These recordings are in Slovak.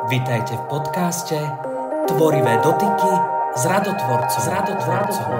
Vítajte v podcaste Tvorivé dotyky s radotvorcom.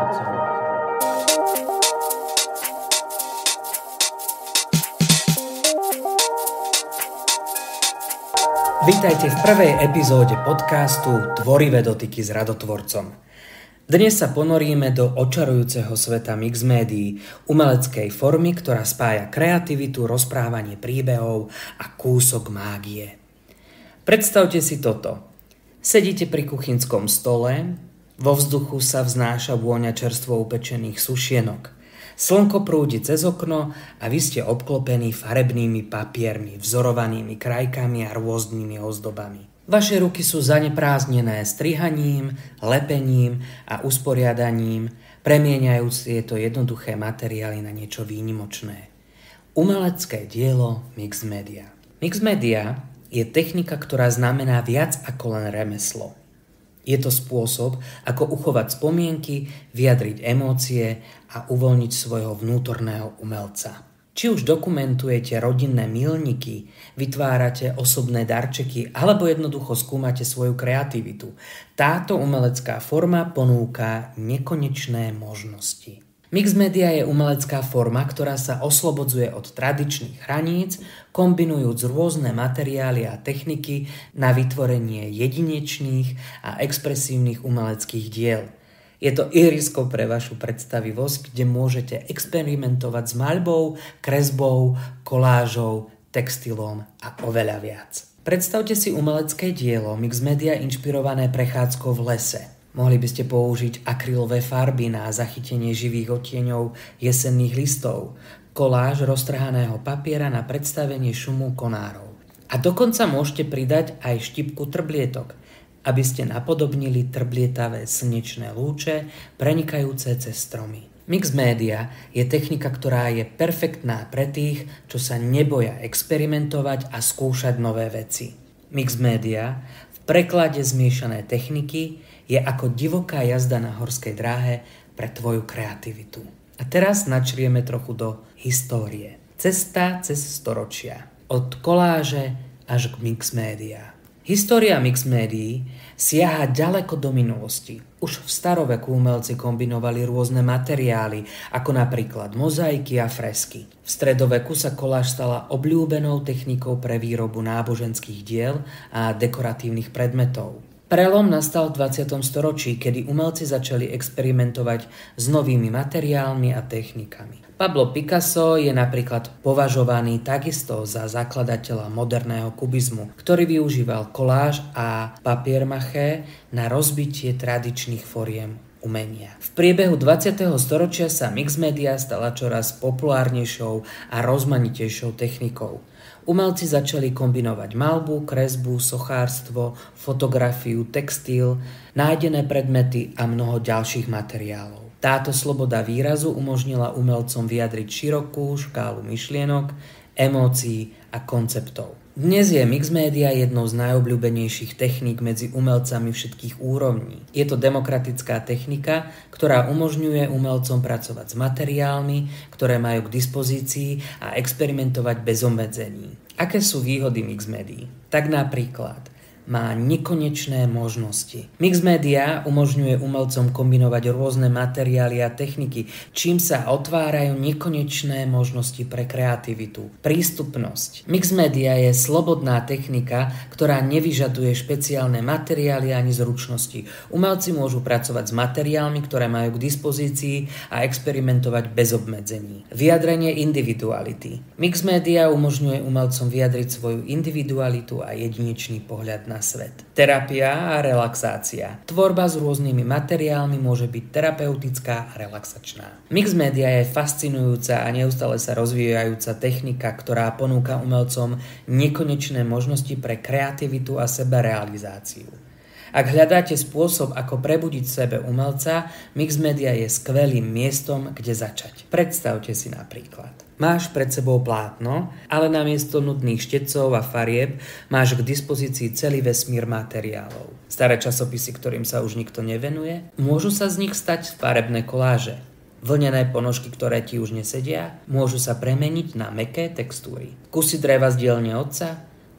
Vítajte v prvej epizóde podcastu Tvorivé dotyky s radotvorcom. Dnes sa ponoríme do očarujúceho sveta mixmédií, umeleckej formy, ktorá spája kreativitu, rozprávanie príbehov a kúsok mágie. Predstavte si toto. Sedíte pri kuchynskom stole, vo vzduchu sa vznáša vôňa čerstvo upečených sušienok. Slnko prúdi cez okno a vy ste obklopení farebnými papiermi, vzorovanými krajkami a rôznymi ozdobami. Vaše ruky sú zaneprázdnené strihaním, lepením a usporiadaním, premieňajúc tieto jednoduché materiály na niečo výnimočné. Umelecké dielo mixmédia. Mixmédia je technika, ktorá znamená viac ako len remeslo. Je to spôsob, ako uchovať spomienky, vyjadriť emócie a uvoľniť svojho vnútorného umelca. Či už dokumentujete rodinné milníky, vytvárate osobné darčeky alebo jednoducho skúmate svoju kreativitu, táto umelecká forma ponúka nekonečné možnosti. Mixmédia je umelecká forma, ktorá sa oslobodzuje od tradičných hraníc, kombinujúc rôzne materiály a techniky na vytvorenie jedinečných a expresívnych umeleckých diel. Je to ihrisko pre vašu predstavivosť, kde môžete experimentovať s maľbou, kresbou, kolážou, textilom a oveľa viac. Predstavte si umelecké dielo mixmédia inšpirované prechádzkou v lese. Mohli by ste použiť akrylové farby na zachytenie živých odtieňov jesenných listov, koláž roztrhaného papiera na predstavenie šumu konárov. A dokonca môžete pridať aj štipku trblietok, aby ste napodobnili trblietavé slnečné lúče prenikajúce cez stromy. Mixmédia je technika, ktorá je perfektná pre tých, čo sa neboja experimentovať a skúšať nové veci. Mixmédia v preklade zmiešané techniky je ako divoká jazda na horskej dráhe pre tvoju kreativitu. A teraz načrieme trochu do histórie. Cesta cez storočia. Od koláže až k mixmédia. História mixmédií siaha ďaleko do minulosti. Už v staroveku umelci kombinovali rôzne materiály, ako napríklad mozaiky a fresky. V stredoveku sa koláž stala obľúbenou technikou pre výrobu náboženských diel a dekoratívnych predmetov. Prelom nastal v 20. storočí, kedy umelci začali experimentovať s novými materiálmi a technikami. Pablo Picasso je napríklad považovaný takisto za zakladateľa moderného kubizmu, ktorý využíval koláž a papier maché na rozbitie tradičných foriem umenia. V priebehu 20. storočia sa mixmédia stala čoraz populárnejšou a rozmanitejšou technikou. Umelci začali kombinovať maľbu, kresbu, sochárstvo, fotografiu, textil, nájdené predmety a mnoho ďalších materiálov. Táto sloboda výrazu umožnila umelcom vyjadriť širokú škálu myšlienok, emócií a konceptov. Dnes je mixmédia jednou z najobľúbenejších techník medzi umelcami všetkých úrovní. Je to demokratická technika, ktorá umožňuje umelcom pracovať s materiálmi, ktoré majú k dispozícii a experimentovať bez obmedzení. Aké sú výhody mixmédií? Tak napríklad má nekonečné možnosti. Mixmédia umožňuje umelcom kombinovať rôzne materiály a techniky, čím sa otvárajú nekonečné možnosti pre kreativitu. Prístupnosť. Mixmédia je slobodná technika, ktorá nevyžaduje špeciálne materiály ani zručnosti. Umelci môžu pracovať s materiálmi, ktoré majú k dispozícii a experimentovať bez obmedzení. Vyjadrenie individuality. Mixmédia umožňuje umelcom vyjadriť svoju individualitu a jedinečný pohľad na svet. Terapia a relaxácia. Tvorba s rôznymi materiálmi môže byť terapeutická a relaxačná. Mixmédia je fascinujúca a neustále sa rozvíjajúca technika, ktorá ponúka umelcom nekonečné možnosti pre kreativitu a sebarealizáciu. Ak hľadáte spôsob, ako prebudiť v sebe umelca, mixmédia je skvelým miestom, kde začať. Predstavte si napríklad. Máš pred sebou plátno, ale namiesto nudných štecov a farieb máš k dispozícii celý vesmír materiálov. Staré časopisy, ktorým sa už nikto nevenuje, môžu sa z nich stať farebné koláže. Vlnené ponožky, ktoré ti už nesedia, môžu sa premeniť na mäkké textúry. Kusy dreva z dielne otca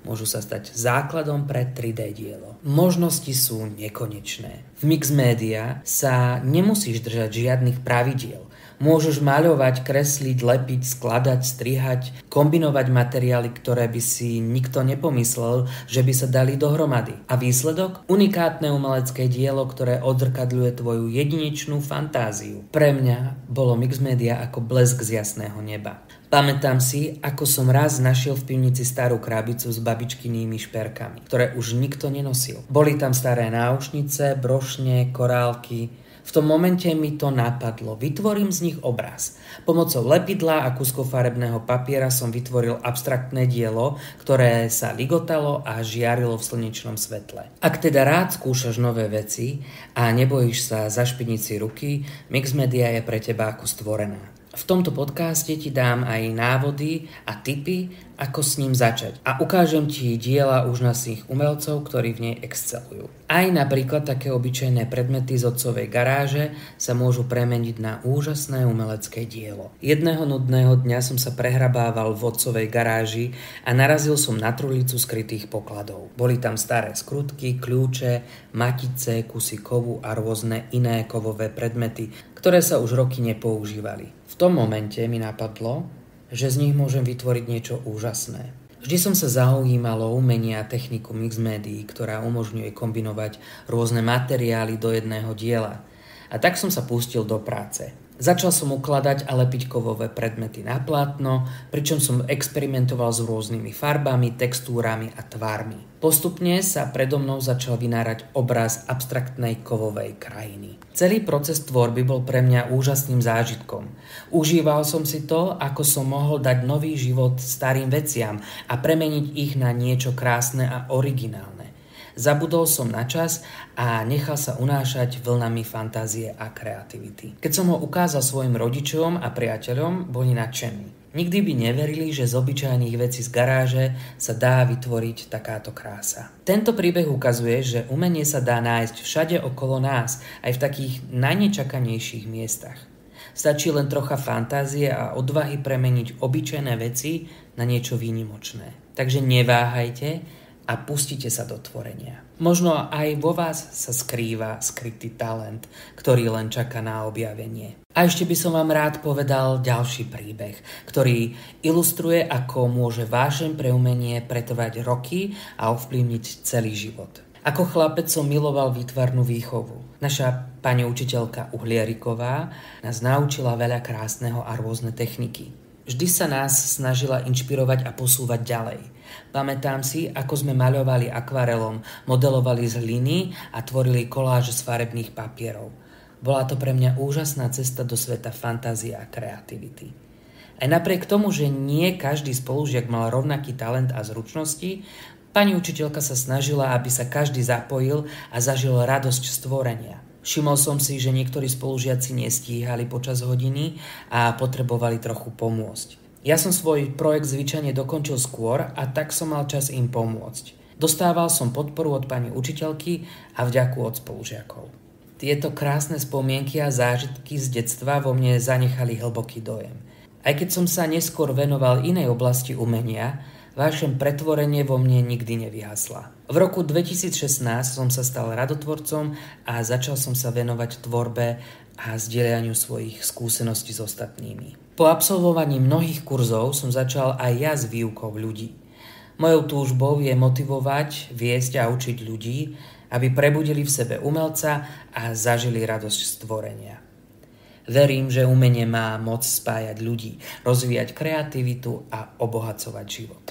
môžu sa stať základom pre 3D dielo. Možnosti sú nekonečné. V Mixmedia sa nemusíš držať žiadnych pravidiel. Môžeš maľovať, kresliť, lepiť, skladať, strihať, kombinovať materiály, ktoré by si nikto nepomyslel, že by sa dali dohromady. A výsledok? Unikátne umelecké dielo, ktoré odzrkadľuje tvoju jedinečnú fantáziu. Pre mňa bolo Mixmedia ako blesk z jasného neba. Pamätám si, ako som raz našiel v pivnici starú krabicu s babičkynými šperkami, ktoré už nikto nenosil. Boli tam staré náušnice, brošne, korálky. V tom momente mi to napadlo. Vytvorím z nich obraz. Pomocou lepidla a kuskov farebného papiera som vytvoril abstraktné dielo, ktoré sa ligotalo a žiarilo v slnečnom svetle. Ak teda rád skúšaš nové veci a nebojíš sa zašpiniť si ruky, Mixmedia je pre teba ako stvorená. V tomto podcaste ti dám aj návody a tipy, ako s ním začať. A ukážem ti diela úžasných umelcov, ktorí v nej excelujú. Aj napríklad také obyčajné predmety z otcovej garáže sa môžu premeniť na úžasné umelecké dielo. Jedného nudného dňa som sa prehrabával v otcovej garáži a narazil som na trulicu skrytých pokladov. Boli tam staré skrutky, kľúče, matice, kusy kovu a rôzne iné kovové predmety, ktoré sa už roky nepoužívali. V tom momente mi napadlo, že z nich môžem vytvoriť niečo úžasné. Vždy som sa zaujímal o umenie a techniku Mixmedii, ktorá umožňuje kombinovať rôzne materiály do jedného diela. A tak som sa pustil do práce. Začal som ukladať a lepiť kovové predmety na plátno, pričom som experimentoval s rôznymi farbami, textúrami a tvármi. Postupne sa predo mnou začal vynárať obraz abstraktnej kovovej krajiny. Celý proces tvorby bol pre mňa úžasným zážitkom. Užíval som si to, ako som mohol dať nový život starým veciam a premeniť ich na niečo krásne a originálne. Zabudol som na čas a nechal sa unášať vlnami fantázie a kreativity. Keď som ho ukázal svojim rodičom a priateľom, boli nadšení. Nikdy by neverili, že z obyčajných vecí z garáže sa dá vytvoriť takáto krása. Tento príbeh ukazuje, že umenie sa dá nájsť všade okolo nás, aj v takých najnečakanejších miestach. Stačí len trocha fantázie a odvahy premeniť obyčajné veci na niečo výnimočné. Takže neváhajte a pustite sa do tvorenia. Možno aj vo vás sa skrýva skrytý talent, ktorý len čaká na objavenie. A ešte by som vám rád povedal ďalší príbeh, ktorý ilustruje, ako môže vášeň pre umenie pretrvať roky a ovplyvniť celý život. Ako chlapec som miloval výtvarnú výchovu. Naša pani učiteľka Uhlieriková nás naučila veľa krásneho a rôzne techniky. Vždy sa nás snažila inšpirovať a posúvať ďalej. Pamätám si, ako sme maľovali akvarelom, modelovali z hliny a tvorili koláž z farebných papierov. Bola to pre mňa úžasná cesta do sveta fantázie a kreativity. Aj napriek tomu, že nie každý spolužiak mal rovnaký talent a zručnosti, pani učiteľka sa snažila, aby sa každý zapojil a zažil radosť stvorenia. Všimol som si, že niektorí spolužiaci nestíhali počas hodiny a potrebovali trochu pomôcť. Ja som svoj projekt zvyčajne dokončil skôr a tak som mal čas im pomôcť. Dostával som podporu od pani učiteľky a vďaku od spolužiakov. Tieto krásne spomienky a zážitky z detstva vo mne zanechali hlboký dojem. Aj keď som sa neskôr venoval inej oblasti umenia, vášeň pretvorenie vo mne nikdy nevyhasla. V roku 2016 som sa stal radotvorcom a začal som sa venovať tvorbe a zdieľaniu svojich skúseností s ostatnými. Po absolvovaní mnohých kurzov som začal aj ja s výukou ľudí. Mojou túžbou je motivovať, viesť a učiť ľudí, aby prebudili v sebe umelca a zažili radosť stvorenia. Verím, že umenie má moc spájať ľudí, rozvíjať kreativitu a obohacovať život.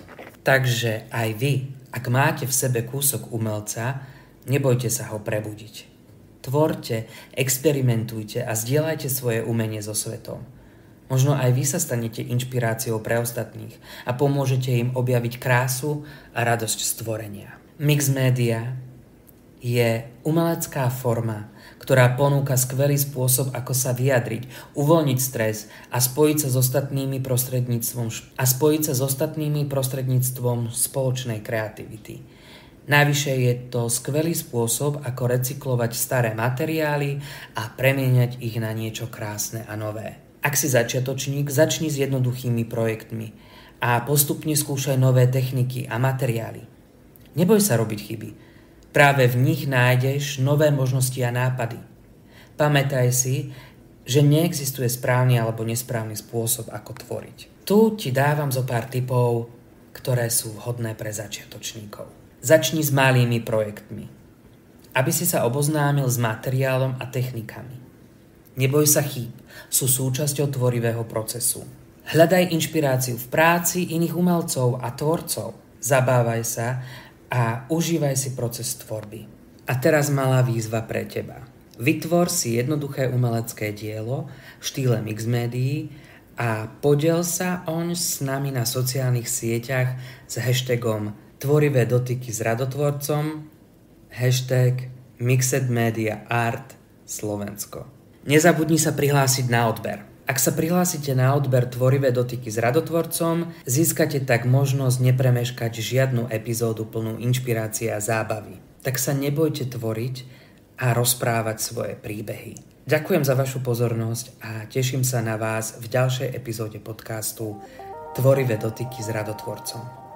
Takže aj vy, ak máte v sebe kúsok umelca, nebojte sa ho prebudiť. Tvorte, experimentujte a zdieľajte svoje umenie so svetom. Možno aj vy sa stanete inšpiráciou pre ostatných a pomôžete im objaviť krásu a radosť stvorenia. Mixmedia je umelecká forma, ktorá ponúka skvelý spôsob, ako sa vyjadriť, uvoľniť stres a spojiť sa s ostatnými prostredníctvom spoločnej kreativity. Navyše je to skvelý spôsob, ako recyklovať staré materiály a premieňať ich na niečo krásne a nové. Ak si začiatočník, začni s jednoduchými projektmi a postupne skúšaj nové techniky a materiály. Neboj sa robiť chyby. Práve v nich nájdeš nové možnosti a nápady. Pamätaj si, že neexistuje správny alebo nesprávny spôsob, ako tvoriť. Tu ti dávam zo pár tipov, ktoré sú vhodné pre začiatočníkov. Začni s malými projektmi, aby si sa oboznámil s materiálom a technikami. Neboj sa chýb, sú súčasťou tvorivého procesu. Hľadaj inšpiráciu v práci iných umelcov a tvorcov. Zabávaj sa a užívaj si proces tvorby. A teraz malá výzva pre teba. Vytvor si jednoduché umelecké dielo v štýle Mixmédií a podiel sa oň s nami na sociálnych sieťach s hashtagom Tvorivé dotyky s radotvorcom, hashtag Mixed Media Art Slovensko. Nezabudni sa prihlásiť na odber. Ak sa prihlásite na odber Tvorivé dotyky s radotvorcom, získate tak možnosť nepremeškať žiadnu epizódu plnú inšpirácie a zábavy. Tak sa nebojte tvoriť a rozprávať svoje príbehy. Ďakujem za vašu pozornosť a teším sa na vás v ďalšej epizóde podcastu Tvorivé dotyky s radotvorcom.